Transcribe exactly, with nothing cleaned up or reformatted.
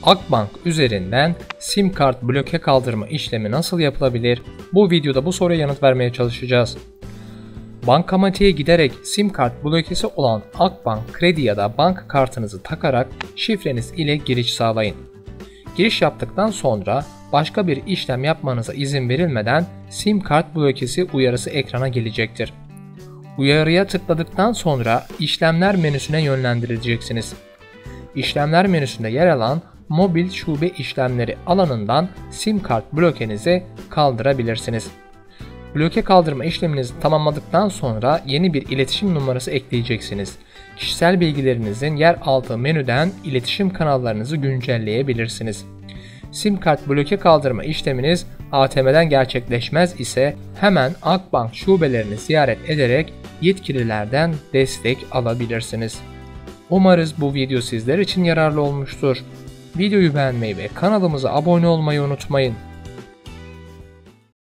Akbank üzerinden sim kart bloke kaldırma işlemi nasıl yapılabilir? Bu videoda bu soruya yanıt vermeye çalışacağız. Bankamatiğe giderek sim kart blokesi olan Akbank kredi ya da banka kartınızı takarak şifreniz ile giriş sağlayın. Giriş yaptıktan sonra başka bir işlem yapmanıza izin verilmeden sim kart blokesi uyarısı ekrana gelecektir. Uyarıya tıkladıktan sonra işlemler menüsüne yönlendirileceksiniz. İşlemler menüsünde yer alan mobil şube işlemleri alanından sim kart blokenizi kaldırabilirsiniz. Bloke kaldırma işleminizi tamamladıktan sonra yeni bir iletişim numarası ekleyeceksiniz. Kişisel bilgilerinizin yer aldığı menüden iletişim kanallarınızı güncelleyebilirsiniz. Sim kart bloke kaldırma işleminiz A T M'den gerçekleşmez ise hemen Akbank şubelerini ziyaret ederek yetkililerden destek alabilirsiniz. Umarız bu video sizler için yararlı olmuştur. Videoyu beğenmeyi ve kanalımıza abone olmayı unutmayın.